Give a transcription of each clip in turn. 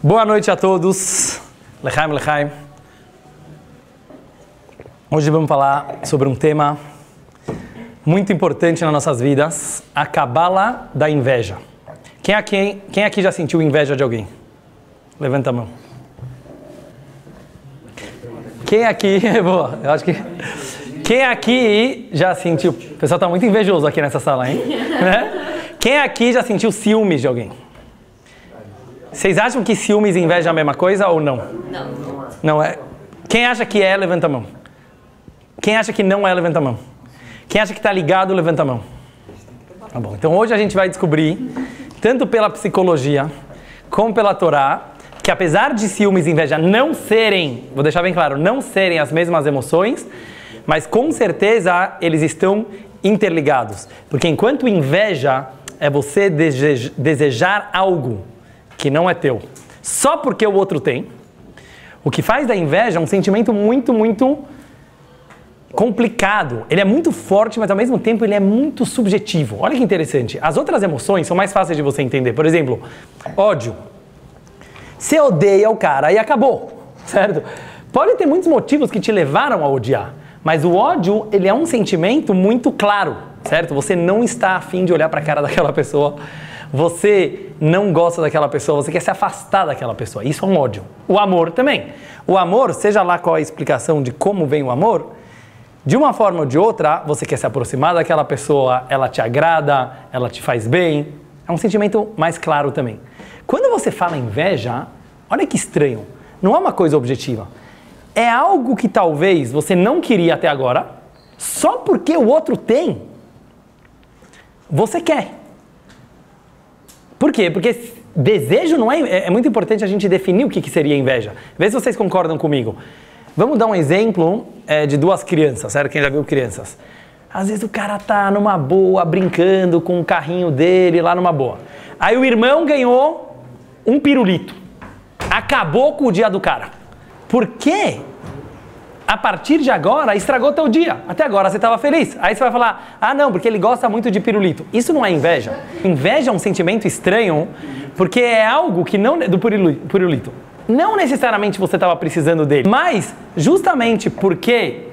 Boa noite a todos. Lechaim, lechaim. Hoje vamos falar sobre um tema muito importante nas nossas vidas, a Cabala da inveja. Quem aqui já sentiu inveja de alguém? Levanta a mão. Quem aqui... Boa, eu acho que... Quem aqui já sentiu... O pessoal está muito invejoso aqui nessa sala, hein? Né? Quem aqui já sentiu ciúmes de alguém? Vocês acham que ciúmes e inveja é a mesma coisa ou não? Não. Não é. Quem acha que é, levanta a mão. Quem acha que não é, levanta a mão. Quem acha que está ligado, levanta a mão. Tá bom. Então hoje a gente vai descobrir, tanto pela psicologia como pela Torá, que apesar de ciúmes e inveja não serem, vou deixar bem claro, não serem as mesmas emoções, mas com certeza eles estão interligados. Porque enquanto inveja é você desejar algo que não é teu, só porque o outro tem, o que faz da inveja um sentimento muito complicado. Ele é muito forte, mas ao mesmo tempo ele é muito subjetivo. Olha que interessante. As outras emoções são mais fáceis de você entender. Por exemplo, ódio. Você odeia o cara e acabou, certo? Pode ter muitos motivos que te levaram a odiar, mas o ódio, ele é um sentimento muito claro, certo? Você não está afim de olhar para a cara daquela pessoa, você não gosta daquela pessoa, você quer se afastar daquela pessoa. Isso é um ódio. O amor também. O amor, seja lá qual a explicação de como vem o amor, de uma forma ou de outra, você quer se aproximar daquela pessoa, ela te agrada, ela te faz bem. É um sentimento mais claro também. Quando você fala inveja, olha que estranho. Não é uma coisa objetiva. É algo que talvez você não queria até agora, só porque o outro tem, você quer. Por quê? Porque desejo não é muito importante a gente definir o que seria inveja. Vê se vocês concordam comigo. Vamos dar um exemplo de duas crianças, certo? Quem já viu crianças? Às vezes o cara tá numa boa, brincando com o carrinho dele lá numa boa. Aí o irmão ganhou um pirulito. Acabou com o dia do cara. Por quê? A partir de agora, estragou teu dia. Até agora você estava feliz. Aí você vai falar, ah não, porque ele gosta muito de pirulito. Isso não é inveja. Inveja é um sentimento estranho, porque é algo que não... do pirulito. Não necessariamente você estava precisando dele, mas justamente porque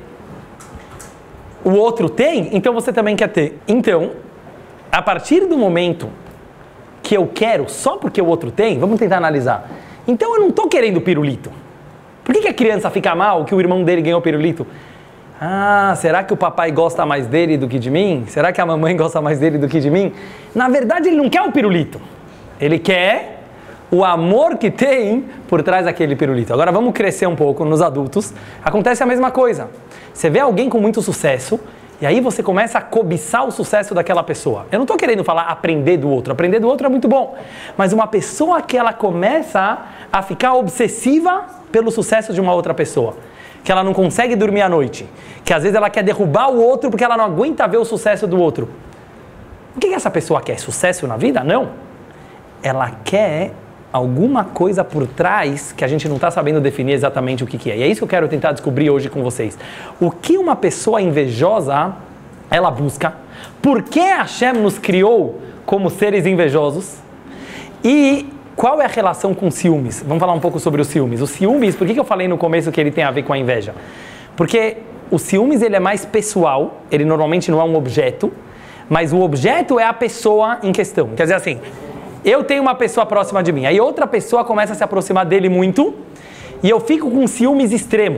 o outro tem, então você também quer ter. Então, a partir do momento que eu quero só porque o outro tem, vamos tentar analisar. Então eu não estou querendo pirulito. Por que a criança fica mal que o irmão dele ganhou pirulito? Ah, será que o papai gosta mais dele do que de mim? Será que a mamãe gosta mais dele do que de mim? Na verdade, ele não quer o pirulito. Ele quer o amor que tem por trás daquele pirulito. Agora vamos crescer um pouco nos adultos. Acontece a mesma coisa. Você vê alguém com muito sucesso e aí você começa a cobiçar o sucesso daquela pessoa. Eu não estou querendo falar aprender do outro. Aprender do outro é muito bom. Mas uma pessoa que ela começa a ficar obsessiva pelo sucesso de uma outra pessoa, que ela não consegue dormir à noite, que às vezes ela quer derrubar o outro porque ela não aguenta ver o sucesso do outro. O que essa pessoa quer? Sucesso na vida? Não. Ela quer alguma coisa por trás que a gente não está sabendo definir exatamente o que é. E é isso que eu quero tentar descobrir hoje com vocês. O que uma pessoa invejosa, ela busca? Por que Hashem nos criou como seres invejosos? E qual é a relação com ciúmes? Vamos falar um pouco sobre os ciúmes. Os ciúmes, por que eu falei no começo que ele tem a ver com a inveja? Porque o ciúmes ele é mais pessoal, ele normalmente não é um objeto, mas o objeto é a pessoa em questão. Quer dizer assim, eu tenho uma pessoa próxima de mim, aí outra pessoa começa a se aproximar dele muito e eu fico com ciúmes extremo.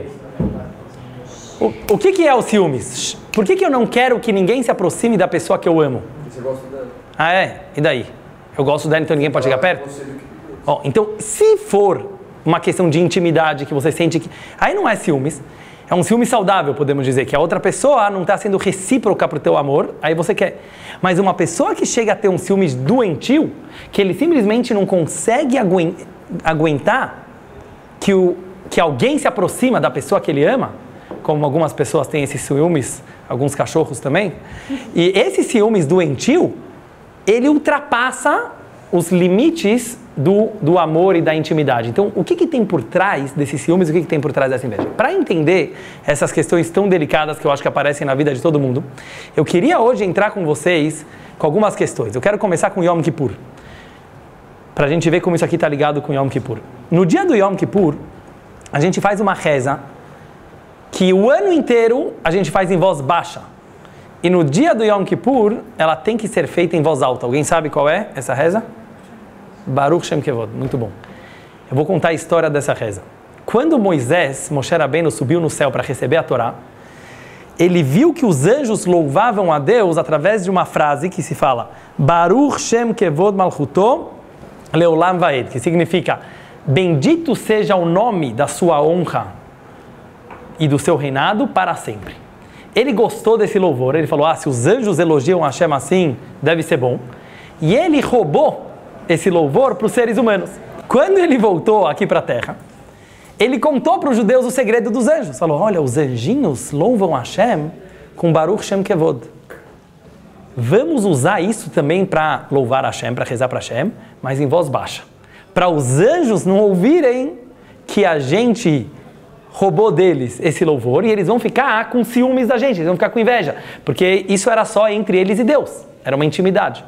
O que é o ciúmes? Por que eu não quero que ninguém se aproxime da pessoa que eu amo? Você gosta dela? Ah, é? E daí? Eu gosto dela, então ninguém pode chegar perto? Oh, então, se for uma questão de intimidade que você sente que... Aí não é ciúmes. É um ciúme saudável, podemos dizer, que a outra pessoa não está sendo recíproca para o teu amor, aí você quer. Mas uma pessoa que chega a ter um ciúmes doentio, que ele simplesmente não consegue aguentar que alguém se aproxima da pessoa que ele ama, como algumas pessoas têm esses ciúmes, alguns cachorros também, e esse ciúmes doentio, ele ultrapassa os limites do amor e da intimidade. Então, o que tem por trás desses ciúmes e o que tem por trás dessa inveja? Para entender essas questões tão delicadas que eu acho que aparecem na vida de todo mundo, eu queria hoje entrar com vocês com algumas questões. Eu quero começar com Yom Kippur. para a gente ver como isso aqui está ligado com Yom Kippur. No dia do Yom Kippur, a gente faz uma reza que o ano inteiro a gente faz em voz baixa. E no dia do Yom Kippur, ela tem que ser feita em voz alta. Alguém sabe qual é essa reza? Baruch Shem Kevod. Muito bom. Eu vou contar a história dessa reza. Quando Moisés, Moshe Rabbeinu, subiu no céu para receber a Torá, ele viu que os anjos louvavam a Deus através de uma frase que se fala Baruch Shem Kevod Malchuto Leolam Vaed, que significa bendito seja o nome da sua honra e do seu reinado para sempre. Ele gostou desse louvor, ele falou, se os anjos elogiam Hashem assim, deve ser bom. E ele roubou esse louvor para os seres humanos. Quando ele voltou aqui para a Terra, ele contou para os judeus o segredo dos anjos. Falou, olha, os anjinhos louvam Hashem com Baruch Shem Kevod. Vamos usar isso também para louvar Hashem, para rezar para Hashem, mas em voz baixa. Para os anjos não ouvirem que a gente roubou deles esse louvor e eles vão ficar com ciúmes da gente, eles vão ficar com inveja, porque isso era só entre eles e Deus, era uma intimidade.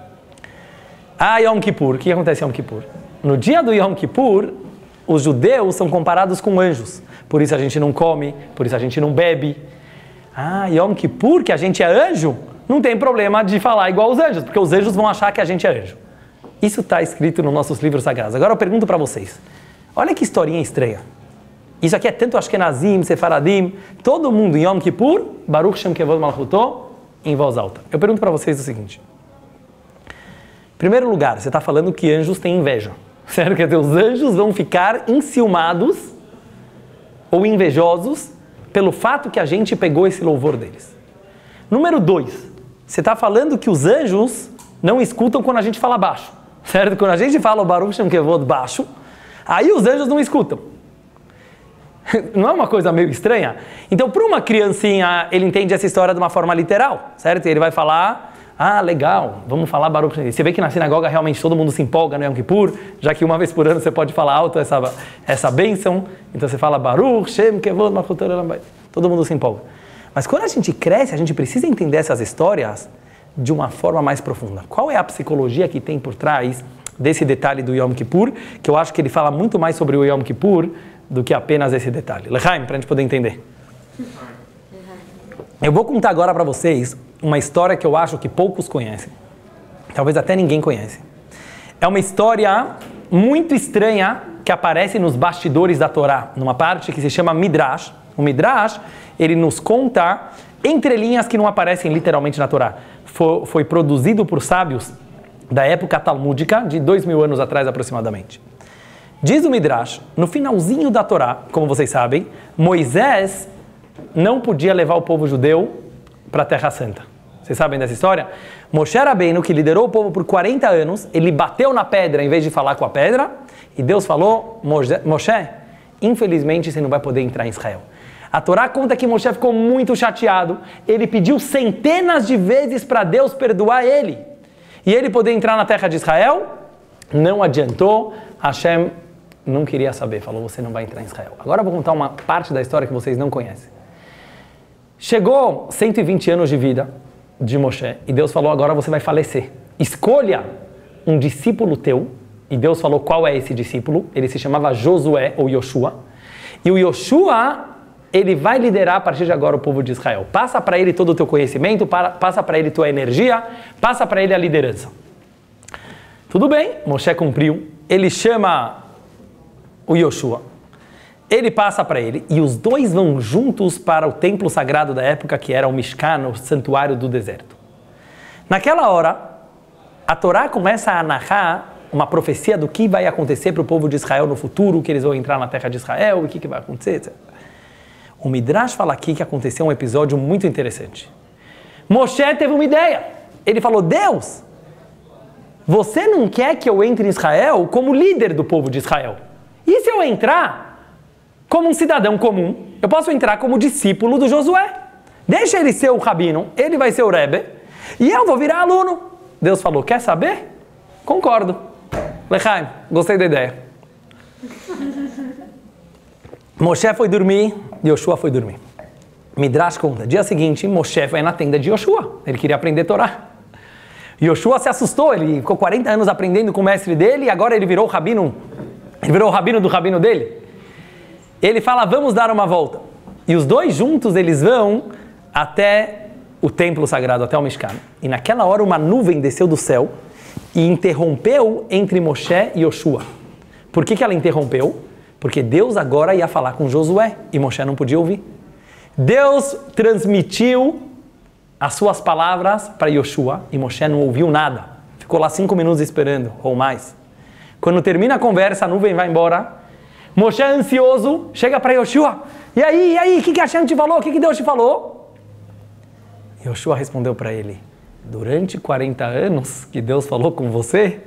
Yom Kippur, o que acontece em Yom Kippur? No dia do Yom Kippur, os judeus são comparados com anjos, por isso a gente não come, por isso a gente não bebe. Yom Kippur, que a gente é anjo, não tem problema de falar igual os anjos, porque os anjos vão achar que a gente é anjo. Isso está escrito nos nossos livros sagrados. Agora eu pergunto para vocês, olha que historinha estranha. Isso aqui é tanto Ashkenazim, Sefaradim, todo mundo em Yom Kippur, Baruch Shem Kevod Malchuto, em voz alta. Eu pergunto para vocês o seguinte. Em primeiro lugar, você está falando que anjos têm inveja. Certo? Quer dizer, os anjos vão ficar enciumados ou invejosos pelo fato que a gente pegou esse louvor deles. Número 2, você está falando que os anjos não escutam quando a gente fala baixo. Certo? Quando a gente fala o Baruch Shem Kevod baixo, aí os anjos não escutam. Não é uma coisa meio estranha? Então, para uma criancinha, ele entende essa história de uma forma literal, certo? E ele vai falar, legal, vamos falar Baruch Shem. Você vê que na sinagoga realmente todo mundo se empolga no Yom Kippur, já que uma vez por ano você pode falar alto essa bênção, então você fala Baruch Shem Kevod Malchuto Leolam Vaed. Todo mundo se empolga. Mas quando a gente cresce, a gente precisa entender essas histórias de uma forma mais profunda. Qual é a psicologia que tem por trás desse detalhe do Yom Kippur, que eu acho que ele fala muito mais sobre o Yom Kippur do que apenas esse detalhe. Lechaim, para a gente poder entender. Eu vou contar agora para vocês uma história que eu acho que poucos conhecem. Talvez até ninguém conhece. É uma história muito estranha que aparece nos bastidores da Torá, numa parte que se chama Midrash. O Midrash, ele nos conta entrelinhas que não aparecem literalmente na Torá. Foi produzido por sábios da época talmúdica, de 2000 anos atrás aproximadamente. Diz o Midrash, no finalzinho da Torá, como vocês sabem, Moisés não podia levar o povo judeu para a Terra Santa. Vocês sabem dessa história? Moshe Rabbeinu, que liderou o povo por 40 anos, ele bateu na pedra em vez de falar com a pedra, e Deus falou, Moshe, infelizmente você não vai poder entrar em Israel. A Torá conta que Moshe ficou muito chateado, ele pediu centenas de vezes para Deus perdoar ele, e ele poder entrar na terra de Israel, não adiantou, Hashem não queria saber, falou, você não vai entrar em Israel. Agora eu vou contar uma parte da história que vocês não conhecem. Chegou 120 anos de vida de Moshe, e Deus falou, agora você vai falecer. Escolha um discípulo teu, e Deus falou qual é esse discípulo, ele se chamava Josué ou Yoshua, e o Yoshua, ele vai liderar a partir de agora o povo de Israel. Passa para ele todo o teu conhecimento, passa para ele tua energia, passa para ele a liderança. Tudo bem, Moshe cumpriu, ele chama o Yoshua, ele passa para ele, e os dois vão juntos para o templo sagrado da época, que era o Mishkan, o santuário do deserto. Naquela hora, a Torá começa a narrar uma profecia do que vai acontecer para o povo de Israel no futuro, que eles vão entrar na terra de Israel, o que vai acontecer, etc. O Midrash fala aqui que aconteceu um episódio muito interessante. Moshe teve uma ideia. Ele falou, Deus, você não quer que eu entre em Israel como líder do povo de Israel? E se eu entrar como um cidadão comum? Eu posso entrar como discípulo do Josué. Deixa ele ser o rabino, ele vai ser o Rebbe, e eu vou virar aluno. Deus falou, quer saber? Concordo. Lechaim, gostei da ideia. Moshe foi dormir, Yoshua foi dormir. Midrash conta, dia seguinte, Moshe vai na tenda de Yoshua. Ele queria aprender Torá. Yoshua se assustou, ele ficou 40 anos aprendendo com o mestre dele e agora ele virou o rabino do rabino dele. Ele fala, vamos dar uma volta. E os dois juntos, eles vão até o templo sagrado, até o Mishkan. E naquela hora uma nuvem desceu do céu e interrompeu entre Moshe e Yoshua. Por que ela interrompeu? Porque Deus agora ia falar com Josué e Moshe não podia ouvir. Deus transmitiu as suas palavras para Yoshua e Moshe não ouviu nada. Ficou lá 5 minutos esperando, ou mais. Quando termina a conversa, a nuvem vai embora. Moshe, ansioso, chega para Yoshua. E aí, o que Hashem te falou? O que Deus te falou? Yoshua respondeu para ele, durante 40 anos que Deus falou com você,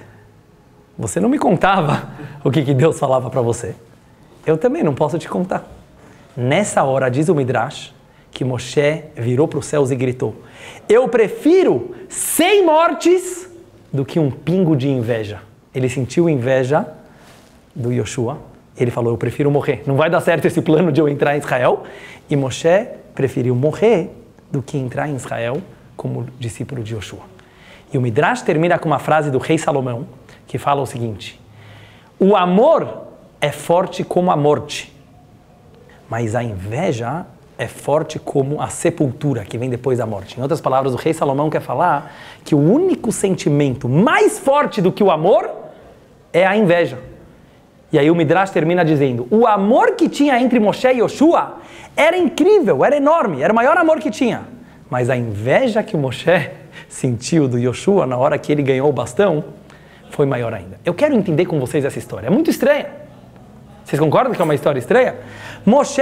você não me contava o que Deus falava para você. Eu também não posso te contar. Nessa hora, diz o Midrash, que Moshe virou para os céus e gritou, eu prefiro 100 mortes do que um pingo de inveja. Ele sentiu inveja do Yoshua. Ele falou, eu prefiro morrer. Não vai dar certo esse plano de eu entrar em Israel. E Moshe preferiu morrer do que entrar em Israel como discípulo de Yoshua. E o Midrash termina com uma frase do rei Salomão, que fala o seguinte, o amor é forte como a morte, mas a inveja é forte como a sepultura, que vem depois da morte. Em outras palavras, o rei Salomão quer falar que o único sentimento mais forte do que o amor é a inveja. E aí o Midrash termina dizendo, o amor que tinha entre Moshe e Yoshua era incrível, era enorme, era o maior amor que tinha. Mas a inveja que o Moshe sentiu do Yoshua na hora que ele ganhou o bastão, foi maior ainda. Eu quero entender com vocês essa história, é muito estranha. Vocês concordam que é uma história estranha? Moshe,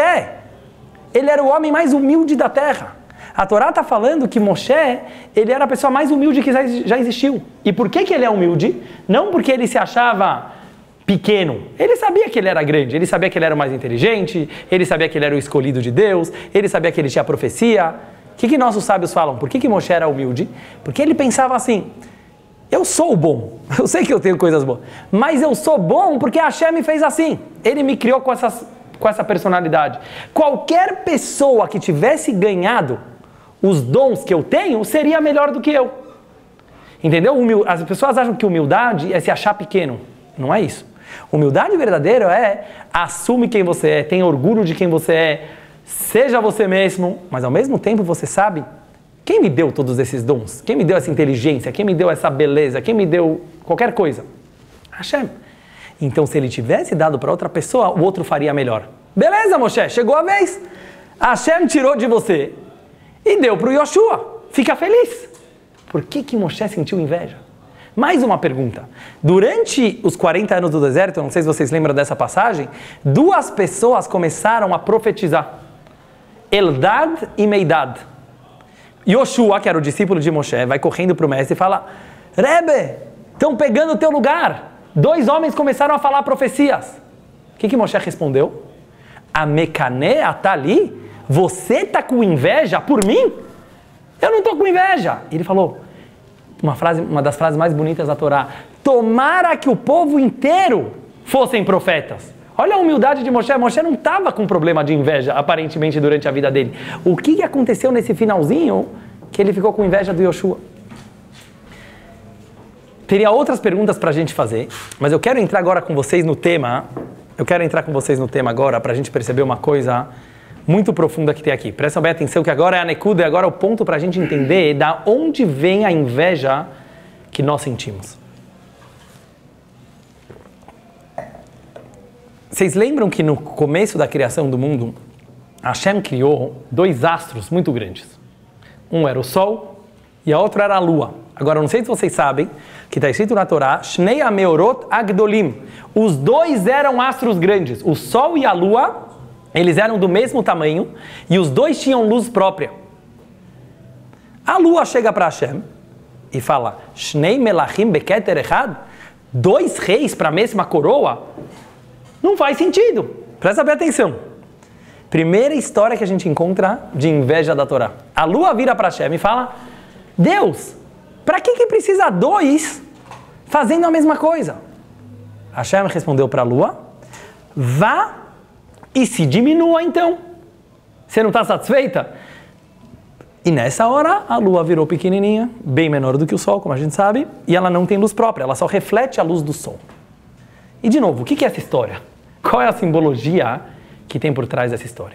ele era o homem mais humilde da terra. A Torá está falando que Moshe, ele era a pessoa mais humilde que já existiu. E por que ele é humilde? Não porque ele se achava pequeno. Ele sabia que ele era grande, ele sabia que ele era o mais inteligente, ele sabia que ele era o escolhido de Deus, ele sabia que ele tinha profecia. O que nossos sábios falam? Por que Moshe era humilde? Porque ele pensava assim, eu sou bom, eu sei que eu tenho coisas boas, mas eu sou bom porque Hashem me fez assim. Ele me criou com essa personalidade. Qualquer pessoa que tivesse ganhado os dons que eu tenho, seria melhor do que eu. Entendeu? As pessoas acham que humildade é se achar pequeno. Não é isso. Humildade verdadeira é assume quem você é, tem orgulho de quem você é, seja você mesmo, mas ao mesmo tempo você sabe quem me deu todos esses dons, quem me deu essa inteligência, quem me deu essa beleza, quem me deu qualquer coisa? Hashem. Então se ele tivesse dado para outra pessoa, o outro faria melhor. Beleza, Moshe, chegou a vez. Hashem tirou de você e deu para o Yoshua. Fica feliz. Por que Moshe sentiu inveja? Mais uma pergunta. Durante os 40 anos do deserto, eu não sei se vocês lembram dessa passagem, 2 pessoas começaram a profetizar. Eldad e Meidad. Yoshua, que era o discípulo de Moshe, vai correndo para o mestre e fala, Rebbe, estão pegando o teu lugar. 2 homens começaram a falar profecias. O que Moshe respondeu? Amekane atali? Você está com inveja por mim? Eu não estou com inveja. Ele falou, uma das frases mais bonitas da Torá, tomara que o povo inteiro fossem profetas. Olha a humildade de Moshe. Moshe não estava com problema de inveja, aparentemente, durante a vida dele. O que aconteceu nesse finalzinho que ele ficou com inveja do Yoshua? Teria outras perguntas para a gente fazer, mas eu quero entrar agora com vocês no tema. Agora para a gente perceber uma coisa muito profunda que tem aqui. Prestem bem atenção que agora é a Nekuda, agora é o ponto para a gente entender da onde vem a inveja que nós sentimos. Vocês lembram que no começo da criação do mundo, Hashem criou 2 astros muito grandes. Um era o Sol e a outra era a Lua. Agora, eu não sei se vocês sabem, que está escrito na Torá, Shnei Ameorot Agdolim. Os 2 eram astros grandes. O Sol e a Lua, eles eram do mesmo tamanho e os 2 tinham luz própria. A Lua chega para Hashem e fala, Shnei Melachim Beketer Echad, 2 reis para a mesma coroa, não faz sentido. Presta bem atenção. Primeira história que a gente encontra de inveja da Torá. A Lua vira para Hashem e fala, Deus, para que precisa 2 fazendo a mesma coisa? Hashem respondeu para a Lua, vá e se diminua então. Você não está satisfeita? E nessa hora, a lua virou pequenininha, bem menor do que o sol, como a gente sabe, e ela não tem luz própria, ela só reflete a luz do sol. E de novo, o que é essa história? Qual é a simbologia que tem por trás dessa história?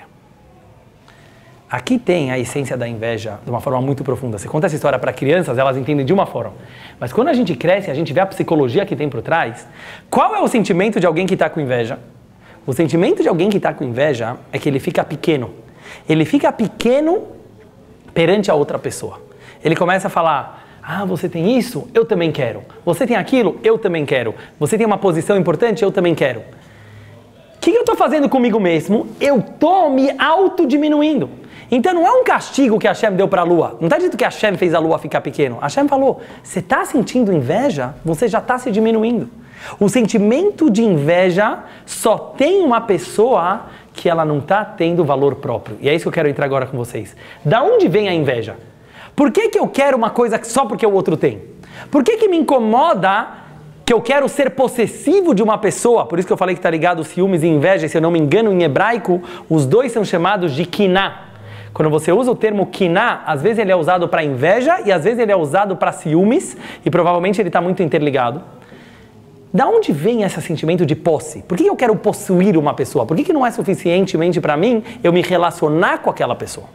Aqui tem a essência da inveja de uma forma muito profunda. Você conta essa história para crianças, elas entendem de uma forma. Mas quando a gente cresce, a gente vê a psicologia que tem por trás. Qual é o sentimento de alguém que está com inveja? O sentimento de alguém que está com inveja é que ele fica pequeno. Ele fica pequeno perante a outra pessoa. Ele começa a falar, você tem isso? Eu também quero. Você tem aquilo? Eu também quero. Você tem uma posição importante? Eu também quero. O que eu estou fazendo comigo mesmo? Eu estou me autodiminuindo. Então não é um castigo que Hashem deu para a lua. Não está dito que Hashem fez a lua ficar pequeno. Hashem falou, você está sentindo inveja? Você já está se diminuindo. O sentimento de inveja só tem uma pessoa que ela não está tendo valor próprio. E é isso que eu quero entrar agora com vocês. Da onde vem a inveja? Por que eu quero uma coisa só porque o outro tem? Por que me incomoda que eu quero ser possessivo de uma pessoa? Por isso que eu falei que está ligado ciúmes e inveja. Se eu não me engano, em hebraico, os dois são chamados de kiná. Quando você usa o termo kiná, às vezes ele é usado para inveja e às vezes ele é usado para ciúmes. E provavelmente ele está muito interligado. Da onde vem esse sentimento de posse? Por que eu quero possuir uma pessoa? Por que não é suficientemente para mim eu me relacionar com aquela pessoa?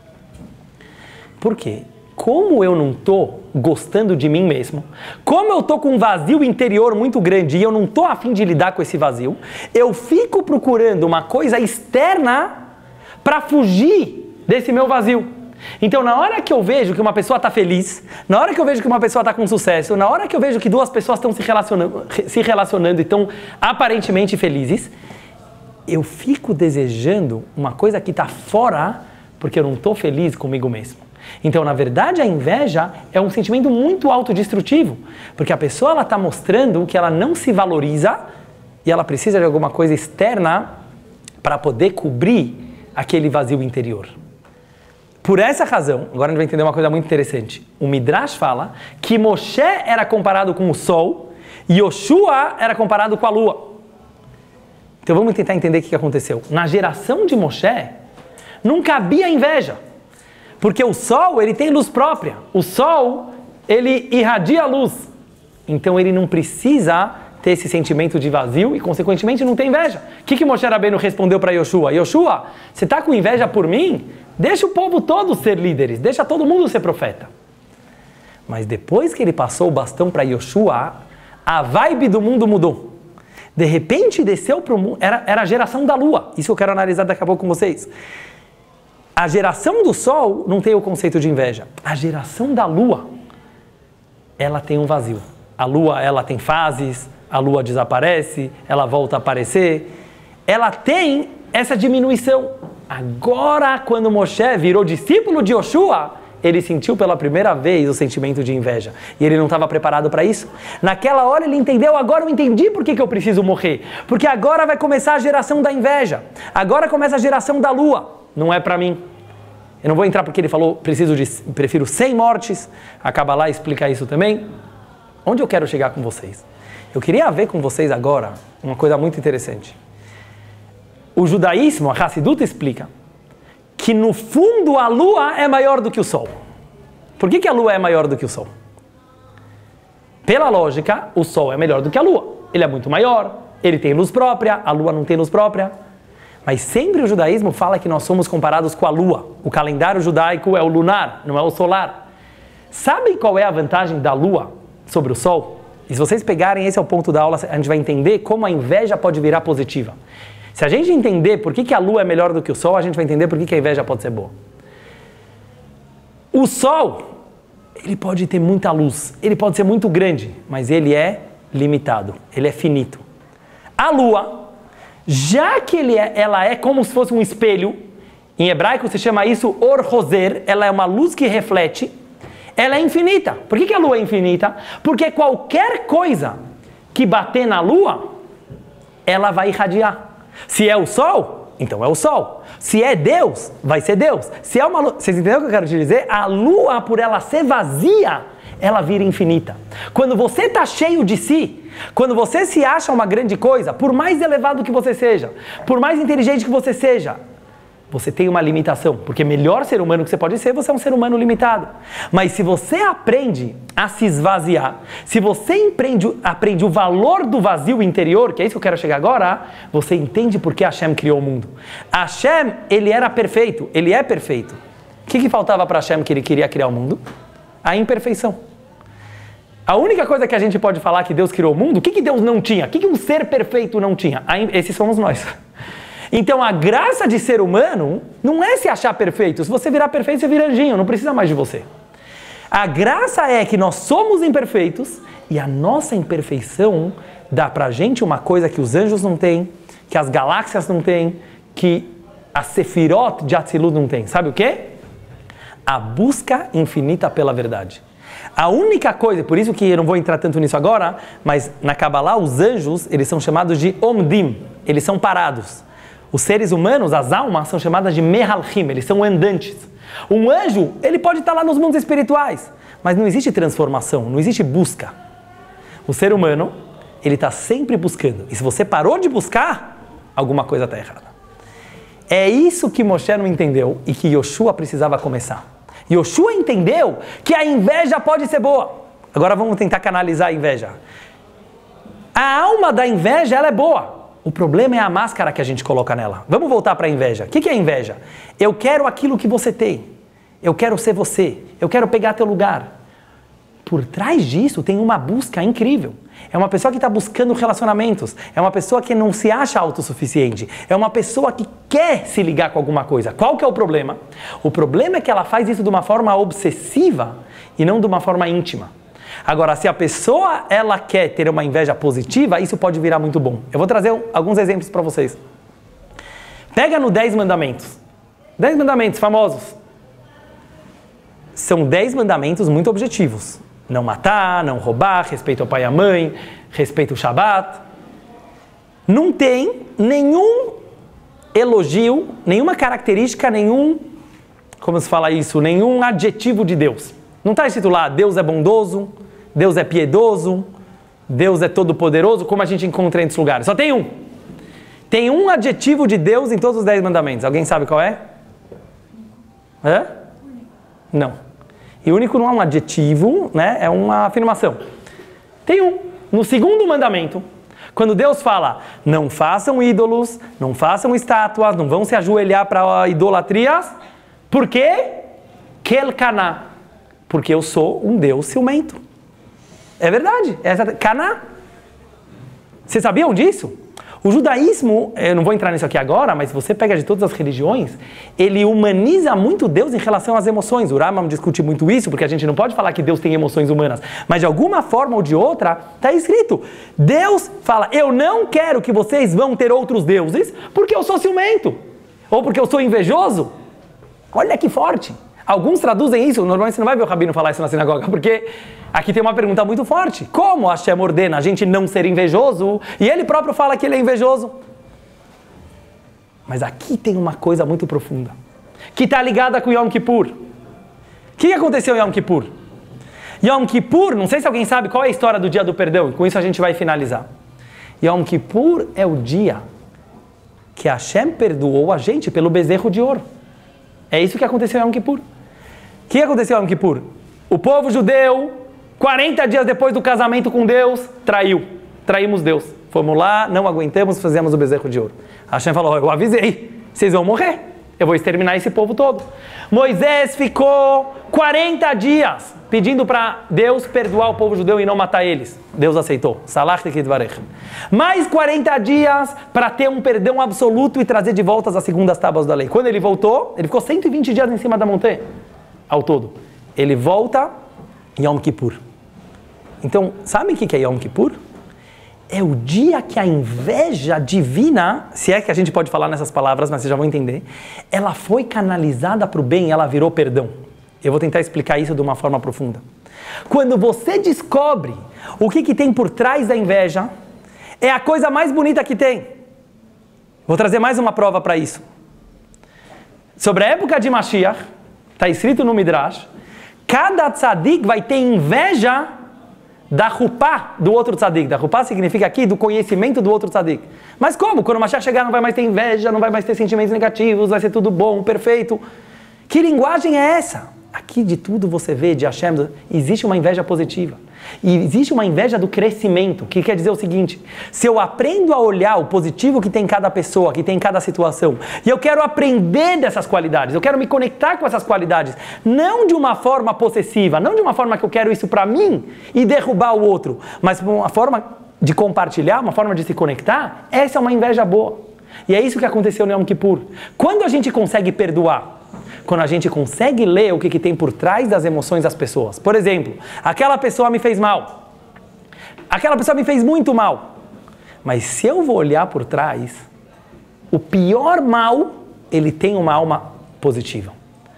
Por quê? Como eu não estou gostando de mim mesmo, como eu estou com um vazio interior muito grande e eu não estou a fim de lidar com esse vazio, eu fico procurando uma coisa externa para fugir desse meu vazio. Então, na hora que eu vejo que uma pessoa está feliz, na hora que eu vejo que uma pessoa está com sucesso, na hora que eu vejo que duas pessoas estão se relacionando e estão aparentemente felizes, eu fico desejando uma coisa que está fora porque eu não estou feliz comigo mesmo. Então, na verdade, a inveja é um sentimento muito autodestrutivo, porque a pessoa está mostrando que ela não se valoriza e ela precisa de alguma coisa externa para poder cobrir aquele vazio interior. Por essa razão, agora a gente vai entender uma coisa muito interessante. O Midrash fala que Moshe era comparado com o sol e Yoshua era comparado com a lua. Então vamos tentar entender o que aconteceu. Na geração de Moshe, não cabia inveja. Porque o sol, ele tem luz própria. O sol, ele irradia a luz. Então ele não precisa ter esse sentimento de vazio e, consequentemente, não tem inveja. O que Moshe Rabbeinu respondeu para Yoshua? Yoshua, você está com inveja por mim? Deixa o povo todo ser líderes, deixa todo mundo ser profeta. Mas depois que ele passou o bastão para Yoshua, a vibe do mundo mudou. De repente desceu para o mundo, era a geração da lua. Isso eu quero analisar daqui a pouco com vocês. A geração do sol não tem o conceito de inveja. A geração da lua, ela tem um vazio. A lua, ela tem fases, a lua desaparece, ela volta a aparecer. Ela tem essa diminuição. Agora, quando Moshe virou discípulo de Yoshua, ele sentiu pela primeira vez o sentimento de inveja. E ele não estava preparado para isso. Naquela hora ele entendeu, agora eu entendi por que eu preciso morrer. Porque agora vai começar a geração da inveja. Agora começa a geração da lua. Não é para mim. Eu não vou entrar porque ele falou, prefiro 100 mortes. A Kabbalah explica isso também. Onde eu quero chegar com vocês? Eu queria ver com vocês agora uma coisa muito interessante. O judaísmo, a Hassidut, explica que no fundo a lua é maior do que o sol. Por que a lua é maior do que o sol? Pela lógica, o sol é melhor do que a lua. Ele é muito maior, ele tem luz própria, a lua não tem luz própria. Mas sempre o judaísmo fala que nós somos comparados com a lua. O calendário judaico é o lunar, não é o solar. Sabem qual é a vantagem da lua sobre o sol? E se vocês pegarem, esse é o ponto da aula, a gente vai entender como a inveja pode virar positiva. Se a gente entender por que a lua é melhor do que o sol, a gente vai entender por que a inveja pode ser boa. O sol, ele pode ter muita luz, ele pode ser muito grande, mas ele é limitado, ele é finito. A lua, já que ela é como se fosse um espelho, em hebraico se chama isso Or Roser, ela é uma luz que reflete, ela é infinita. Por que a lua é infinita? Porque qualquer coisa que bater na lua, ela vai irradiar. Se é o sol, então é o sol. Se é Deus, vai ser Deus. Se é uma lua, vocês entenderam o que eu quero te dizer? A lua, por ela ser vazia, ela vira infinita. Quando você está cheio de si, quando você se acha uma grande coisa, por mais elevado que você seja, por mais inteligente que você seja, você tem uma limitação, porque melhor ser humano que você pode ser, você é um ser humano limitado. Mas se você aprende a se esvaziar, se você aprende o valor do vazio interior, que é isso que eu quero chegar agora, você entende por que Hashem criou o mundo. Hashem, ele era perfeito, ele é perfeito. O que faltava para Hashem que ele queria criar o mundo? A imperfeição. A única coisa que a gente pode falar que Deus criou o mundo, o que Deus não tinha? O que um ser perfeito não tinha? Esses somos nós. Então a graça de ser humano não é se achar perfeito. Se você virar perfeito, você vira anjinho, não precisa mais de você. A graça é que nós somos imperfeitos e a nossa imperfeição dá pra gente uma coisa que os anjos não têm, que as galáxias não têm, que a Sefirot de Atzilut não tem. Sabe o quê? A busca infinita pela verdade. A única coisa, por isso que eu não vou entrar tanto nisso agora, mas na Kabbalah os anjos, eles são chamados de Omdim, eles são parados. Os seres humanos, as almas, são chamadas de Mehalchim, eles são andantes. Um anjo, ele pode estar lá nos mundos espirituais, mas não existe transformação, não existe busca. O ser humano, ele está sempre buscando. E se você parou de buscar, alguma coisa está errada. É isso que Moshe não entendeu e que Yoshua precisava começar. Yoshua entendeu que a inveja pode ser boa. Agora vamos tentar canalizar a inveja. A alma da inveja, ela é boa. O problema é a máscara que a gente coloca nela. Vamos voltar para a inveja. O que é inveja? Eu quero aquilo que você tem. Eu quero ser você. Eu quero pegar teu lugar. Por trás disso tem uma busca incrível. É uma pessoa que está buscando relacionamentos. É uma pessoa que não se acha autossuficiente. É uma pessoa que quer se ligar com alguma coisa. Qual que é o problema? O problema é que ela faz isso de uma forma obsessiva e não de uma forma íntima. Agora, se a pessoa ela quer ter uma inveja positiva, isso pode virar muito bom. Eu vou trazer alguns exemplos para vocês. Pega no 10 mandamentos. 10 mandamentos famosos. São 10 mandamentos muito objetivos. Não matar, não roubar, respeito ao pai e à mãe, respeito ao Shabat. Não tem nenhum elogio, nenhuma característica, como se fala isso, nenhum adjetivo de Deus. Não está escrito lá, Deus é bondoso, Deus é piedoso, Deus é todo-poderoso, como a gente encontra em outros lugares. Só tem um. Tem um adjetivo de Deus em todos os 10 mandamentos. Alguém sabe qual é? Hã? Não. E único não é um adjetivo, né? É uma afirmação. Tem um. No segundo mandamento, quando Deus fala, não façam ídolos, não façam estátuas, não vão se ajoelhar para idolatrias. Por quê? Kelkaná. Porque eu sou um Deus ciumento. É verdade. Caná. Vocês sabiam disso? O judaísmo, eu não vou entrar nisso aqui agora, mas se você pega de todas as religiões, ele humaniza muito Deus em relação às emoções. O Rambam discute muito isso, porque a gente não pode falar que Deus tem emoções humanas. Mas de alguma forma ou de outra, está escrito. Deus fala, eu não quero que vocês vão ter outros deuses, porque eu sou ciumento. Ou porque eu sou invejoso. Olha que forte. Alguns traduzem isso, normalmente você não vai ver o rabino falar isso na sinagoga, porque aqui tem uma pergunta muito forte. Como Hashem ordena a gente não ser invejoso? E ele próprio fala que ele é invejoso. Mas aqui tem uma coisa muito profunda, que está ligada com Yom Kippur. O que aconteceu em Yom Kippur? Yom Kippur, não sei se alguém sabe qual é a história do dia do perdão, e com isso a gente vai finalizar. Yom Kippur é o dia que Hashem perdoou a gente pelo bezerro de ouro. É isso que aconteceu em Yom Kippur. O que aconteceu em Yom Kippur? O povo judeu, 40 dias depois do casamento com Deus, traímos Deus. Fomos lá, não aguentamos, fizemos o bezerro de ouro. Hashem falou, eu avisei, vocês vão morrer, eu vou exterminar esse povo todo. Moisés ficou 40 dias pedindo para Deus perdoar o povo judeu e não matar eles. Deus aceitou. Salach tekidvarech. Mais 40 dias para ter um perdão absoluto e trazer de volta as segundas tábuas da lei. Quando ele voltou, ele ficou 120 dias em cima da montanha, ao todo. Ele volta em Yom Kippur. Então, sabe o que é Yom Kippur? É o dia que a inveja divina, se é que a gente pode falar nessas palavras, mas vocês já vão entender, ela foi canalizada para o bem, ela virou perdão. Eu vou tentar explicar isso de uma forma profunda. Quando você descobre o que tem por trás da inveja, é a coisa mais bonita que tem. Vou trazer mais uma prova para isso. Sobre a época de Mashiach, está escrito no Midrash, cada tzadik vai ter inveja da Rupá do outro tzadik. Da Rupá significa aqui do conhecimento do outro tzadik. Mas como? Quando o Mashiach chegar não vai mais ter inveja, não vai mais ter sentimentos negativos, vai ser tudo bom, perfeito. Que linguagem é essa? Aqui de tudo você vê, de Hashem, existe uma inveja positiva. E existe uma inveja do crescimento, que quer dizer o seguinte: se eu aprendo a olhar o positivo que tem em cada pessoa, que tem em cada situação, e eu quero aprender dessas qualidades, eu quero me conectar com essas qualidades, não de uma forma possessiva, não de uma forma que eu quero isso para mim e derrubar o outro, mas uma forma de compartilhar, uma forma de se conectar, essa é uma inveja boa. E é isso que aconteceu no Yom Kippur. Quando a gente consegue perdoar, quando a gente consegue ler o que tem por trás das emoções das pessoas. Por exemplo, aquela pessoa me fez mal. Aquela pessoa me fez muito mal. Mas se eu vou olhar por trás, o pior mal, ele tem uma alma positiva.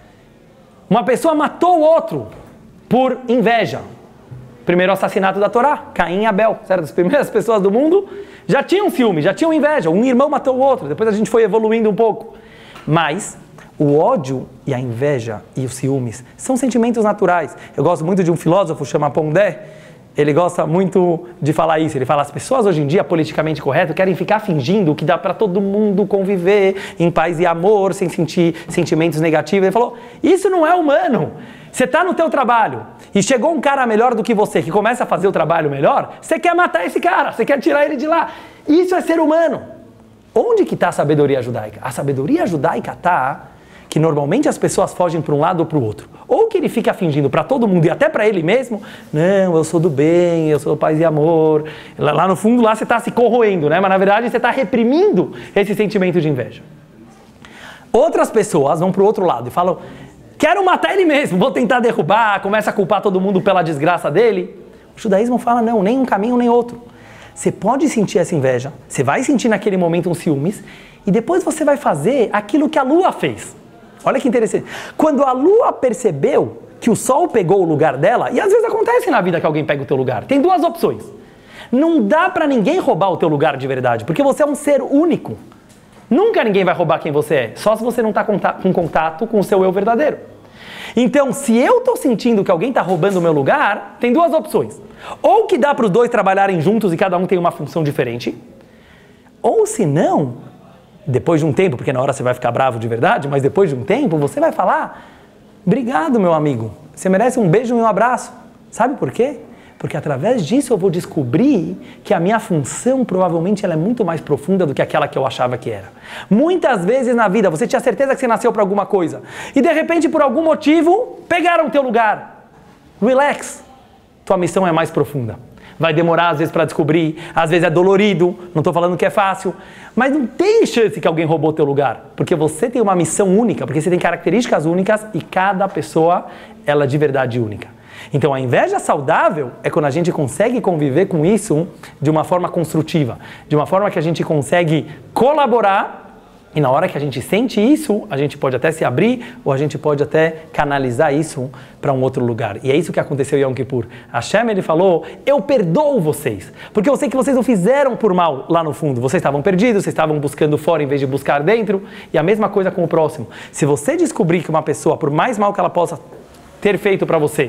Uma pessoa matou o outro por inveja. Primeiro assassinato da Torá, Caim e Abel, certo? As primeiras pessoas do mundo já tinham ciúme, já tinham inveja. Um irmão matou o outro, depois a gente foi evoluindo um pouco. Mas o ódio e a inveja e os ciúmes são sentimentos naturais. Eu gosto muito de um filósofo chamado Pondé. Ele gosta muito de falar isso. Ele fala: as pessoas hoje em dia, politicamente correto, querem ficar fingindo que dá para todo mundo conviver em paz e amor, sem sentir sentimentos negativos. Ele falou: isso não é humano. Você está no teu trabalho e chegou um cara melhor do que você, que começa a fazer o trabalho melhor, você quer matar esse cara, você quer tirar ele de lá. Isso é ser humano. Onde que está a sabedoria judaica? A sabedoria judaica está que normalmente as pessoas fogem para um lado ou para o outro. Ou que ele fica fingindo para todo mundo e até para ele mesmo: não, eu sou do bem, eu sou paz e amor. Lá no fundo, lá você está se corroendo, né? Mas na verdade você está reprimindo esse sentimento de inveja. Outras pessoas vão para o outro lado e falam: quero matar ele mesmo, vou tentar derrubar, começa a culpar todo mundo pela desgraça dele. O judaísmo fala: não, nem um caminho nem outro. Você pode sentir essa inveja, você vai sentir naquele momento um ciúmes, e depois você vai fazer aquilo que a lua fez. Olha que interessante. Quando a lua percebeu que o sol pegou o lugar dela, e às vezes acontece na vida que alguém pega o teu lugar, tem duas opções. Não dá para ninguém roubar o teu lugar de verdade, porque você é um ser único. Nunca ninguém vai roubar quem você é, só se você não está com contato com o seu eu verdadeiro. Então, se eu estou sentindo que alguém está roubando o meu lugar, tem duas opções. Ou que dá para os dois trabalharem juntos e cada um tem uma função diferente, ou se não, depois de um tempo, porque na hora você vai ficar bravo de verdade, mas depois de um tempo você vai falar: obrigado, meu amigo, você merece um beijo e um abraço. Sabe por quê? Porque através disso eu vou descobrir que a minha função provavelmente ela é muito mais profunda do que aquela que eu achava que era. Muitas vezes na vida você tinha certeza que você nasceu para alguma coisa e de repente por algum motivo pegaram o teu lugar. Relax, tua missão é mais profunda. Vai demorar às vezes para descobrir, às vezes é dolorido, não estou falando que é fácil, mas não tem chance que alguém roubou teu lugar, porque você tem uma missão única, porque você tem características únicas e cada pessoa ela é de verdade única. Então a inveja saudável é quando a gente consegue conviver com isso de uma forma construtiva, de uma forma que a gente consegue colaborar. E na hora que a gente sente isso, a gente pode até se abrir ou a gente pode até canalizar isso para um outro lugar. E é isso que aconteceu em Yom Kippur. Hashem, ele falou: eu perdoo vocês, porque eu sei que vocês não fizeram por mal lá no fundo. Vocês estavam perdidos, vocês estavam buscando fora em vez de buscar dentro. E a mesma coisa com o próximo. Se você descobrir que uma pessoa, por mais mal que ela possa ter feito para você,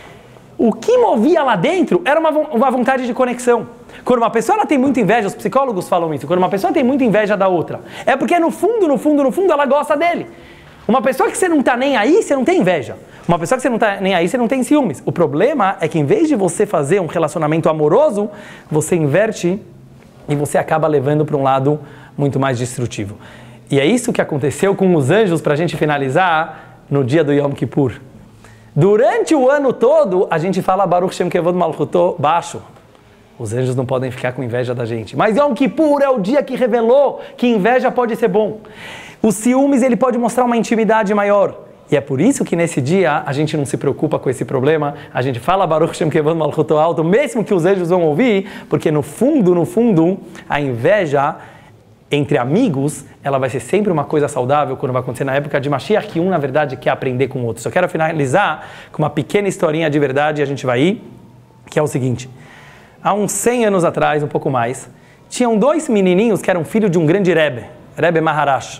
o que movia lá dentro era uma vontade de conexão. Quando uma pessoa ela tem muita inveja, os psicólogos falam isso, quando uma pessoa tem muita inveja da outra, é porque no fundo ela gosta dele. Uma pessoa que você não está nem aí, você não tem inveja. Uma pessoa que você não está nem aí, você não tem ciúmes. O problema é que em vez de você fazer um relacionamento amoroso, você inverte e você acaba levando para um lado muito mais destrutivo. E é isso que aconteceu com os anjos, para a gente finalizar, no dia do Yom Kippur. Durante o ano todo, a gente fala Baruch Shem Kevod Malchuto baixo. Os anjos não podem ficar com inveja da gente. Mas Yom Kippur é o dia que revelou que inveja pode ser bom. O ciúmes ele pode mostrar uma intimidade maior. E é por isso que nesse dia a gente não se preocupa com esse problema. A gente fala Baruch Shem Kevod Malchuto alto, mesmo que os anjos vão ouvir, porque no fundo, a inveja entre amigos, ela vai ser sempre uma coisa saudável quando vai acontecer na época de Mashiach, que um, na verdade, quer aprender com o outro. Só quero finalizar com uma pequena historinha de verdade e a gente vai ir, que é o seguinte. Há uns 100 anos atrás, um pouco mais, tinham dois menininhos que eram filhos de um grande Rebbe Maharash.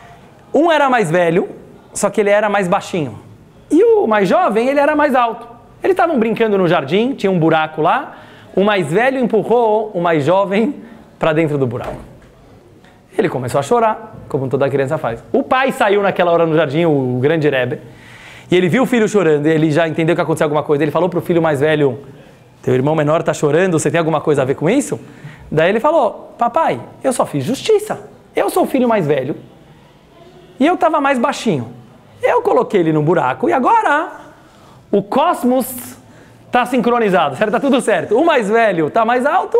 Um era mais velho, só que ele era mais baixinho. E o mais jovem, ele era mais alto. Eles estavam brincando no jardim, tinha um buraco lá, o mais velho empurrou o mais jovem para dentro do buraco. Ele começou a chorar, como toda criança faz. O pai saiu naquela hora no jardim, o grande Rebbe, e ele viu o filho chorando, e ele já entendeu que aconteceu alguma coisa. Ele falou para o filho mais velho, teu irmão menor está chorando, você tem alguma coisa a ver com isso? Daí ele falou, papai, eu só fiz justiça. Eu sou o filho mais velho, e eu estava mais baixinho. Eu coloquei ele no buraco, e agora o cosmos está sincronizado, certo? Está tudo certo. O mais velho está mais alto,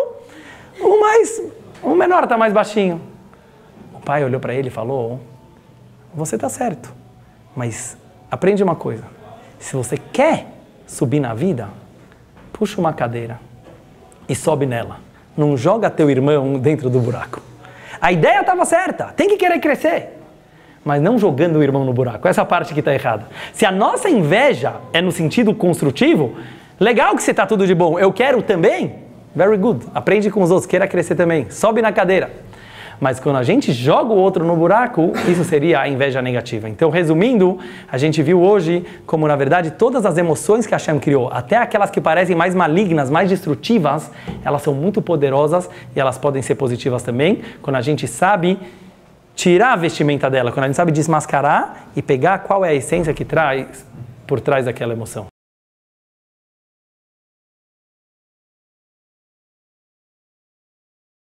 o menor está mais baixinho. O pai olhou para ele e falou, você está certo, mas aprende uma coisa. Se você quer subir na vida, puxa uma cadeira e sobe nela. Não joga teu irmão dentro do buraco. A ideia estava certa, tem que querer crescer. Mas não jogando o irmão no buraco. Essa parte que está errada. Se a nossa inveja é no sentido construtivo, legal que você está tudo de bom. Eu quero também. Very good. Aprende com os outros, queira crescer também. Sobe na cadeira. Mas quando a gente joga o outro no buraco, isso seria a inveja negativa. Então, resumindo, a gente viu hoje como, na verdade, todas as emoções que a Hashem criou, até aquelas que parecem mais malignas, mais destrutivas, elas são muito poderosas e elas podem ser positivas também, quando a gente sabe tirar a vestimenta dela, quando a gente sabe desmascarar e pegar qual é a essência que traz por trás daquela emoção.